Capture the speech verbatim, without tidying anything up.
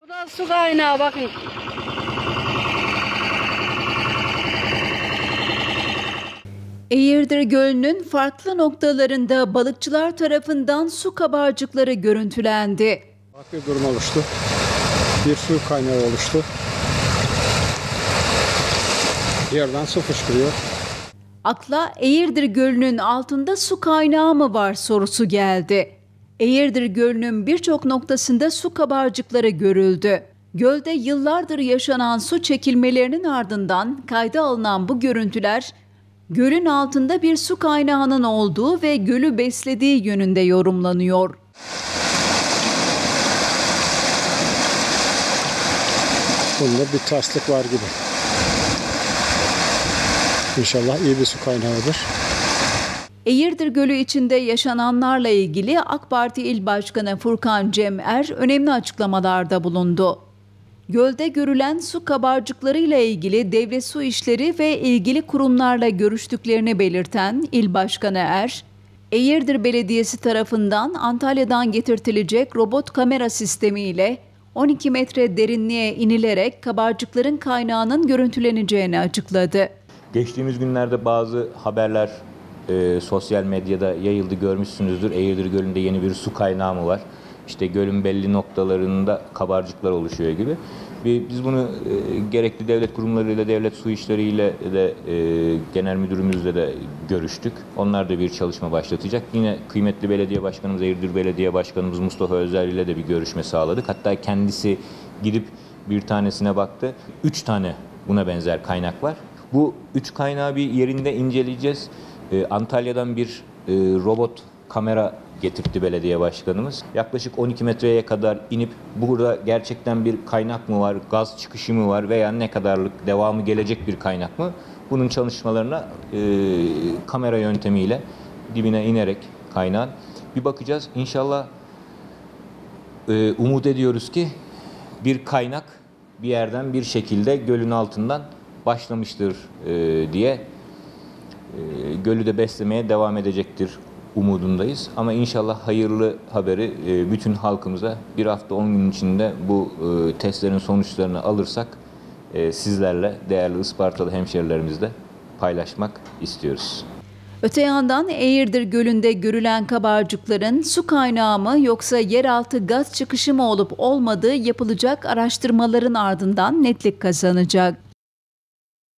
Bu da su kaynağı bakın. Eğirdir Gölü'nün farklı noktalarında balıkçılar tarafından su kabarcıkları görüntülendi. Farklı bir durum oluştu. Bir su kaynağı oluştu. Yerden su fışkırıyor. Akla Eğirdir Gölü'nün altında su kaynağı mı var sorusu geldi. Eğirdir Gölü'nün birçok noktasında su kabarcıkları görüldü. Gölde yıllardır yaşanan su çekilmelerinin ardından kayda alınan bu görüntüler, gölün altında bir su kaynağının olduğu ve gölü beslediği yönünde yorumlanıyor. Bunda bir terslik var gibi. İnşallah iyi bir su kaynağıdır. Eğirdir Gölü içinde yaşananlarla ilgili AK Parti İl Başkanı Furkan Cem'er önemli açıklamalarda bulundu. Gölde görülen su kabarcıklarıyla ilgili Devlet Su İşleri ve ilgili kurumlarla görüştüklerini belirten İl Başkanı Er, Eğirdir Belediyesi tarafından Antalya'dan getirtilecek robot kamera sistemiyle on iki metre derinliğe inilerek kabarcıkların kaynağının görüntüleneceğini açıkladı. Geçtiğimiz günlerde bazı haberler e, sosyal medyada yayıldı, görmüşsünüzdür. Eğirdir Gölü'nde yeni bir su kaynağı mı var? İşte gölün belli noktalarında kabarcıklar oluşuyor gibi. Biz bunu e, gerekli devlet kurumlarıyla, devlet su işleriyle de e, genel müdürümüzle de görüştük. Onlar da bir çalışma başlatacak. Yine kıymetli belediye başkanımız, Eğirdir Belediye Başkanımız Mustafa Özer ile de bir görüşme sağladık. Hatta kendisi gidip bir tanesine baktı. Üç tane buna benzer kaynak var. Bu üç kaynağı bir yerinde inceleyeceğiz. E, Antalya'dan bir e, robot kamera getirtti belediye başkanımız. Yaklaşık on iki metreye kadar inip burada gerçekten bir kaynak mı var, gaz çıkışı mı var veya ne kadarlık devamı gelecek bir kaynak mı? Bunun çalışmalarına e, kamera yöntemiyle dibine inerek kaynağın bir bakacağız. İnşallah e, umut ediyoruz ki bir kaynak bir yerden bir şekilde gölün altından başlamıştır e, diye e, gölü de beslemeye devam edecektir umudundayız. Ama inşallah hayırlı haberi e, bütün halkımıza bir hafta on gün içinde bu e, testlerin sonuçlarını alırsak e, sizlerle değerli Ispartalı hemşerilerimizle paylaşmak istiyoruz. Öte yandan Eğirdir Gölü'nde görülen kabarcıkların su kaynağı mı yoksa yeraltı gaz çıkışı mı olup olmadığı yapılacak araştırmaların ardından netlik kazanacak.